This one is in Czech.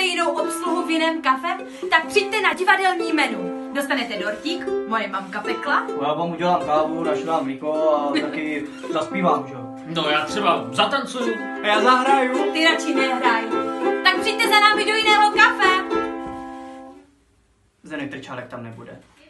jinou obsluhu v jiném kafe? Tak přijďte na divadelní menu. Dostanete dortík, moje mamka pekla. Já vám udělám kávu, našlám mlíko a taky zaspívám, že jo? No já třeba zatancuju. A já zahraju. Ty radši nehraj. Tak přijďte za námi do jiného kafe. Zdeněk Trčálek tam nebude.